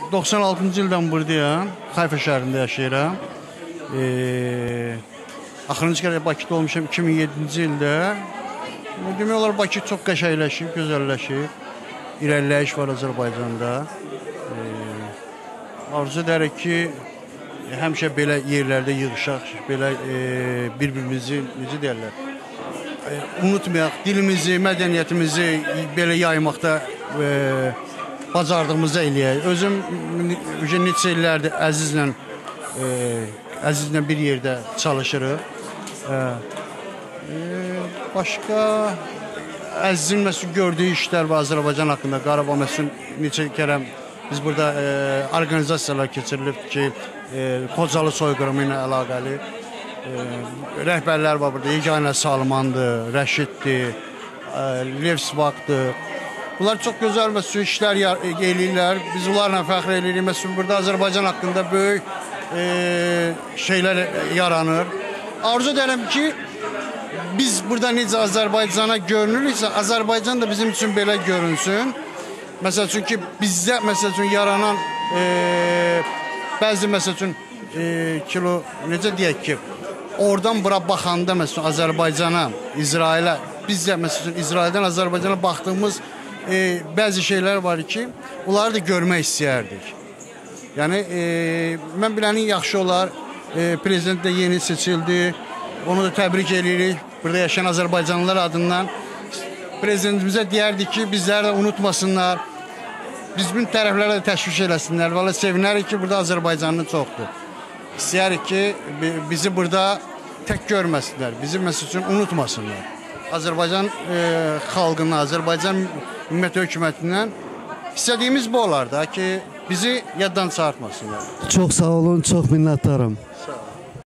96-cı ildən buradayam. Hayfa şəhərində yaşayıram. Axırıncı kere Bakıda olmuşam 2007-ci ildə. Demək olar Bakı çox qəşəngləşib, gözəlləşib. İrəliləyiş var Azərbaycanda. Arzu edərik ki, həmişə belə yerlərdə yığışaq, belə bir-birimizi, necə deyərlər, unutmayaq, dilimizi, mədəniyyətimizi belə yaymaqda bacardığımızı eləyək. Özüm neçə illərdir Əzizlə bir yerdə çalışırıq. Başqa Əzizin məsələn gördüyü işlər var Azərbaycan haqqında. Qarabağ məsələn neçə kərəm biz burada organizasiyalar keçirilib ki, Xocalı soyqırımı ilə əlaqəli rəhbərlər var burada. Yeganə Salmandır, Rəşiddir, Levsvaqdır. Bunlar çox gözəl məsələn işlər eləyirlər. Biz onlarla fəxr edirik. Məsələn burada Azərbaycan haqqında böyük şeylər yaranır. Arzu edirəm ki, biz burada necə Azərbaycana görünürüksə, Azərbaycan da bizim üçün belə görünsün. Məsəl üçün ki, bizdə məsəl üçün yaranan bəzi məsəl üçün necə deyək ki, oradan bura baxanda məsəl üçün Azərbaycana, İsrailə, bizdə məsəl üçün İsraildən Azərbaycana baxdığımız bəzi şeylər var ki, onları da görmək istəyərdik. Yəni, mən bilənin yaxşı olar, prezident də yeni seçildi, onu da təbrik edirik, burada yaşayan Azərbaycanlılar adından. Prezidentimizə deyərdik ki, bizləri də unutmasınlar, bizim tərəflərə də təşviş eləsinlər. Valla sevinərik ki, burada Azərbaycanlı çoxdur. İstəyərik ki, bizi burada tək görməsinlər, bizi məsəl üçün unutmasınlar. Azərbaycan xalqına, Azərbaycan ümumiyyət hökumətindən istədiyimiz bu olar da ki, bizi yaddan çıxartmasınlar. Çox sağ olun, çox minnətdarım.